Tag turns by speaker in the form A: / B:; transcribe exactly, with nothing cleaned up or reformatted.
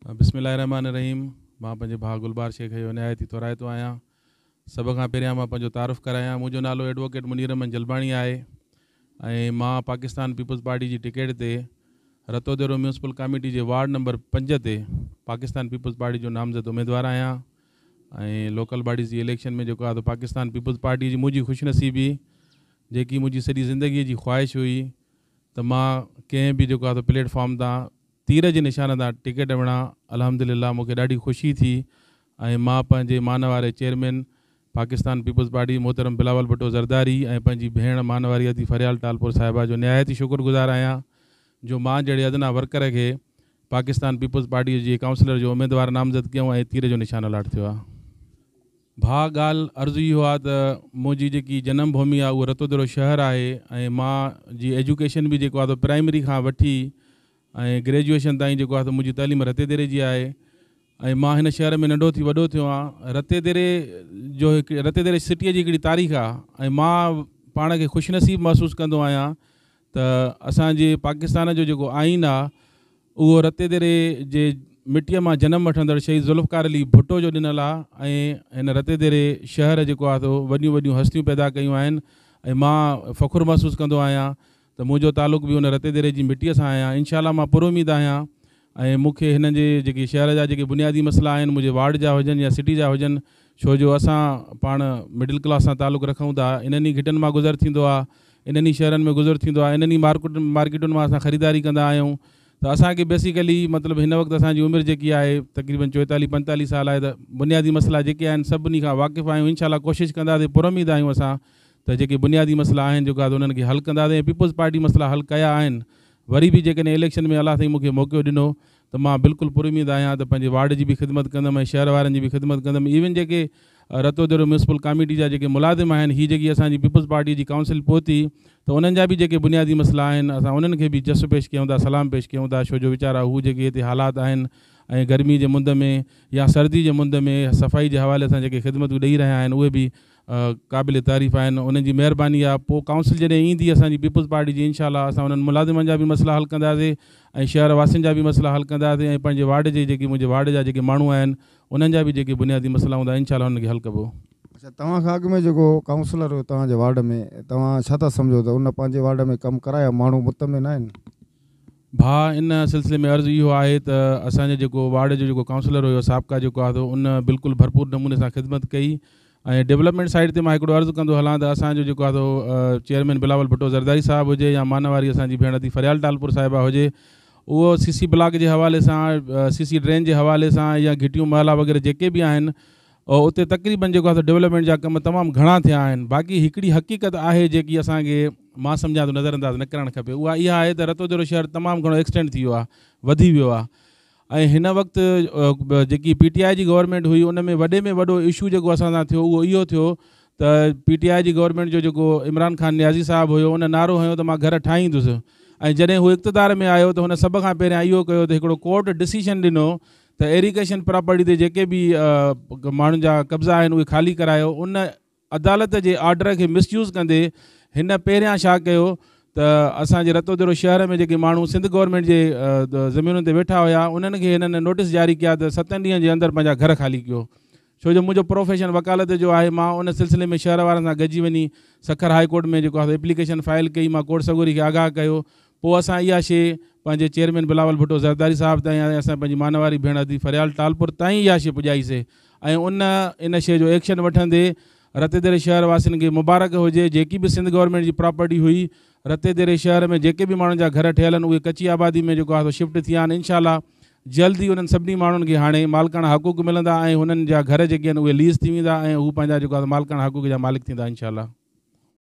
A: बिस्मिल्लाहिर्रहमानिर्रहीम। मां पंहिंजे भाउ गुलबार शेख जो निहायती तौराइतो आहियां। सभ खां पहिरियां मां पंहिंजो तारुफ़ करायां। मुंहिंजो नालो एडवोकेट मुनीर अहमद जलबाणी आहे ऐं मां पाकिस्तान पीपल्स पार्टी जी टिकट ते रतोदेरो म्यूनसिपल कमेटी जे वार्ड नंबर पंज ते पाकिस्तान पीपल्स पार्टी जो नामज़द उम्मीदवार आहियां ऐं लोकल बॉडीज़ जी इलेक्शन में जेको आहे त पाकिस्तान पीपल्स पार्टी जी मुंहिंजी ख़ुशनसीबी जेकी मुंहिंजी सॼी ज़िंदगीअ जी ख़्वाहिश हुई त मां कंहिं बि जेको आहे त प्लेटफॉर्म तां तीर जे निशान तां टिकट विणा। अल्हम्दुलिल्लाह मूंखे ॾाढी ख़ुशी थी ऐं मां पंहिंजे मान वारे चेयरमैन पाकिस्तान पीपल्स पार्टी मोहतरम बिलावल भुट्टो ज़रदारी ऐं पंहिंजी भेण मानवारी अती फरियाल टालपुर साहिबा जो निहायती शुक्रगुज़ार आहियां जो मां जहिड़े अदना वर्कर खे पाकिस्तान पीपल्स पार्टी जे काउंसलर जो उम्मीदवार नामज़द कयूं ऐं तीर जो निशान अलाट थियो आहे। भाउ ॻाल्हि अर्ज़ु इहो आहे त मुंहिंजी जेकी जनम भूमि आहे उहो रतोदेरो शहर आहे ऐं मां जी एजुकेशन बि जेको आहे त प्राइमरी खां वठी ऐं ग्रेजुएशन ताईं जेको आहे त मुंहिंजी तइलीम रतेदेरे जी आहे ऐं मां हिन शहर में नंढो थी वॾो थियो आहियां। रतेदेरे जो हिकु रतेदेरे सिटीअ जी हिकिड़ी तारीख़ आहे ऐं मां पाण खे ख़ुशनसीब महसूसु कंदो आहियां त असांजे पाकिस्तान जो जेको आइन आहे उहो रतेदेरे जे मिटीअ मां जनमु वठंदड़ शहीद ज़ुल्फ़कार अली भुट्टो जो ॾिनल आहे ऐं हिन रतेदेरे शहर जेको आहे त वॾियूं वॾियूं हस्तियूं पैदा कयूं आहिनि ऐं मां फ़ख़ुरु महसूसु कंदो आहियां त मुंहिंजो तालुक़ बि हुन रतेदेरे जी मिटीअ सां आहियां। इंशाअल्लाह मां पुरुमीद आहियां ऐं मूंखे हिन जे जेके शहर जा जेके बुनियादी मसइला आहिनि मुंहिंजे वार्ड जा हुजनि या सिटी जा हुजनि छो जो असां पाण मिडिल क्लास सां तालुक़ु रखूं था। इन्हनि घिटनि मां गुज़र थींदो आहे, इन्हनि शहरनि में गुज़र थींदो आहे, इन्हनि मार्केट मार्केटुनि मां असां ख़रीदारी कंदा आहियूं त असांखे बेसिकली मतिलबु हिन वक़्तु असांजी उमिरि जेकी आहे तक़रीबन चोएतालीह पंजेतालीह साल आहे त बुनियादी मसइला जेके आहिनि सभिनी खां वाक़िफ़ु आहियूं। इंशाअल्लाह कोशिशि कंदासीं पुरुमीद आहियूं असां त जेके बुनियादी मसइला आहिनि जेको आहे त उन्हनि खे हल कंदासीं। पीपल्स पार्टी मसइला हल कया आहिनि वरी बि जेकॾहिं इलेक्शन में अलाह ताईं मूंखे मौक़ो ॾिनो त मां बिल्कुलु पुरुमीद आहियां त पंहिंजे वार्ड जी बि ख़िदमत कंदुमि ऐं शहर वारनि जी बि ख़िदमत कंदुमि। इवन जेके रतोदेरो म्यूनसिपल कमेटी जा जेके मुलाज़िम आहिनि हीअ जेकी असांजी पीपल्स पार्टी जी काउंसिल पहुती त उन्हनि जा बि जेके बुनियादी मसइला आहिनि असां उन्हनि खे बि जस पेश कयूं था, सलाम पेश कयूं था छो जो वीचारा हू जेके हिते हालात आहिनि ऐं गर्मी जे मुंद में या सर्दी जे मुंद में सफ़ाई जे हवाले सां जेके ख़िदमतूं ॾेई रहिया आहिनि उहे बि क़ाबिल तारीफ़ आहिनि। उन्हनि जी महिरबानी आहे। पोइ काउंसिल जॾहिं ईंदी असांजी पीपल्स पार्टी जी इंशाअल्लाह असां उन्हनि मुलाज़िमनि जा बि मसइला हल कंदासीं ऐं शहर वासियुनि जा बि मसइला हल कंदासीं ऐं पंहिंजे वार्ड जे जेके मुंहिंजे वार्ड जा जेके माण्हू आहिनि उन्हनि जा बि जेके बुनियादी मसइला हूंदा इंशाअल्लाह उन्हनि खे हल कबो।
B: अच्छा, तव्हां खां अॻु में जेको काउंसलर हो तव्हांजे वार्ड में तव्हां छा था सम्झो त उन पंहिंजे वार्ड में कमु कराया माण्हू मुतमिन आहिनि?
A: भाउ इन सिलसिले में अर्ज़ु इहो आहे त असांजे जेको वार्ड जो जेको काउंसलर हुयो साबिक़ा जेको आहे त उन बिल्कुलु भरपूर नमूने सां ख़िदमत कई ऐं डेवलपमेंट साइड ते मां हिकिड़ो अर्ज़ु कंदो हलां त असांजो जेको आहे त चेयरमैन बिलावल भुट्टो ज़रदारी साहिबु हुजे या मानवारी असांजी भेण अती फरियाल टालपुर साहिबा हुजे उहो सी सी ब्लॉक जे हवाले सां सी सी ड्रेन जे हवाले सां या घिटियूं महला वग़ैरह जेके बि आहिनि उते तक़रीबन जेको आहे त डेवलपमेंट जा कम तमामु घणा थिया आहिनि। बाक़ी हिकिड़ी हक़ीक़त आहे जेकी असांखे मां सम्झां थो नज़रअंदाज़ न करणु खपे उहा इहा आहे त रतोदेरो शहर तमामु घणो एक्सटेंड थी वियो आहे, वधी वियो आहे ऐं हिन वक़्तु जेकी पी टी आई जी गवर्नमेंट हुई उन में वॾे में वॾो इशू जेको असां सां थियो उहो इहो थियो त पी टी आई जी गवर्नमेंट जो जेको इमरान ख़ान नियाज़ी साहिबु हुयो उन नारो हयो त मां घर ठाहींदुसि ऐं जॾहिं हू इक़्तिदार में आयो त हुन सभ खां पहिरियां इहो कयो त हिकिड़ो कोर्ट डिसीशन ॾिनो त एरिगेशन प्रॉपर्टी ते जेके बि माण्हुनि जा कब्ज़ा आहिनि उहे ख़ाली करायो। उन अदालत जे ऑर्डर खे मिसयूज़ कंदे हिन पहिरियां छा कयो त असांजे रतोदेरो शहर में जेके माण्हू सिंध गवर्नमेंट जे ज़मीनुनि ते वेठा हुया उन्हनि खे हिननि नोटिस जारी कया त सतनि ॾींहंनि जे अंदरि पंहिंजा घर ख़ाली कयो। छो जो मुंहिंजो प्रोफेशन वकालत जो आहे मां उन सिलसिले में शहर वारनि सां गॾिजी वञी सखर हाई कोर्ट में जेको आहे एप्लीकेशन फाइल कई, मां कोर्ट सगोरी खे आगाह कयो। पोइ असां इहा शइ पंहिंजे चेयरमैन बिलावल भुट्टो ज़रदारी साहिब ताईं ऐं असां पंहिंजी मानवारी भेण अती फरियाल टालपुर ताईं इहा शइ पुॼाईसीं ऐं उन इन शइ जो एक्शन वठंदे रतेदेरे शहर वासियुनि खे मुबारक हुजे। जेकी बि सिंध गवर्नमेंट जी प्रॉपर्टी हुई रतेदेरे शहर में जेके बि माण्हुनि जा घर ठहियल आहिनि उहे कची आबादी में जेको आहे शिफ्ट थी विया आहिनि। इंशाअल्लाह जल्दी उन्हनि सभिनी माण्हुनि खे हाणे मालिकाना हक़ूक़ मिलंदा ऐं हुननि जा घर जेके आहिनि उहे लीज़ थी वेंदा ऐं हू पंहिंजा जेको आहे मालिकाना हक़ूक़ जा मालिक थींदा इंशाअल्लाह।